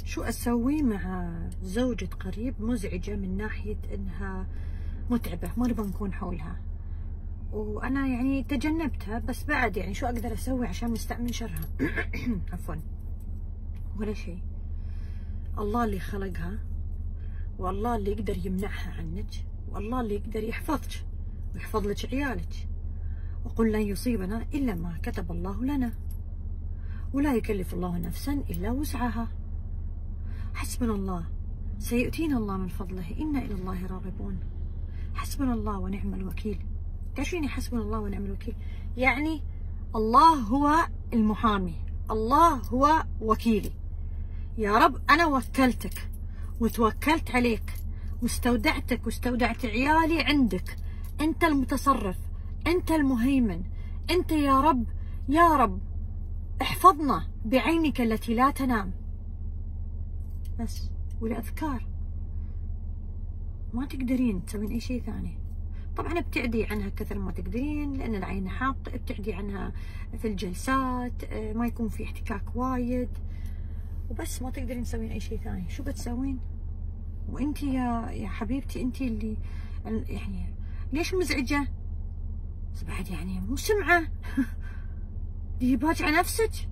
شو أسوي مع زوجة قريب مزعجة من ناحية إنها متعبة، ما نبغى نكون حولها، وأنا يعني تجنبتها، بس بعد يعني شو أقدر أسوي عشان نستأمن شرها؟ عفوا، ولا شيء. الله اللي خلقها، والله اللي يقدر يمنعها عنك، والله اللي يقدر يحفظك ويحفظ لك عيالك. وقل لن يصيبنا إلا ما كتب الله لنا، ولا يكلف الله نفسا إلا وسعها. حسبنا الله، سيؤتينا الله من فضله، إنا إلى الله راغبون. حسبنا الله ونعم الوكيل. تعرفين حسبنا الله ونعم الوكيل؟ يعني الله هو المحامي، الله هو وكيلي. يا رب أنا وكلتك وتوكلت عليك واستودعتك واستودعت عيالي عندك، أنت المتصرف، أنت المهيمن، أنت يا رب، يا رب احفظنا بعينك التي لا تنام. بس والأذكار ما تقدرين تسوين أي شيء ثاني. طبعا ابتعدي عنها كثر ما تقدرين، لأن العين حق. ابتعدي عنها في الجلسات، ما يكون في احتكاك وايد، وبس ما تقدرين تسوين أي شيء ثاني. شو بتسوين؟ وانتي يا حبيبتي انتي اللي يعني ليش مزعجة؟ بس بعد يعني مو سمعة. دي باجعة نفسك.